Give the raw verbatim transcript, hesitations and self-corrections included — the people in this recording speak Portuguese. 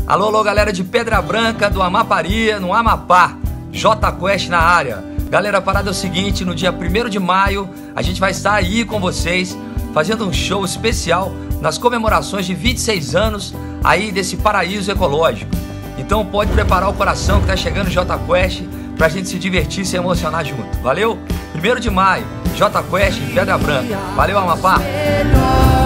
Alô, alô, galera de Pedra Branca, do Amapari, no Amapá. J Quest na área. Galera, a parada é o seguinte, no dia primeiro de maio, a gente vai estar aí com vocês, fazendo um show especial nas comemorações de vinte e seis anos aí desse paraíso ecológico. Então pode preparar o coração que tá chegando J Quest pra gente se divertir e se emocionar junto. Valeu? primeiro de maio, J Quest em Pedra Branca. Valeu, Amapá!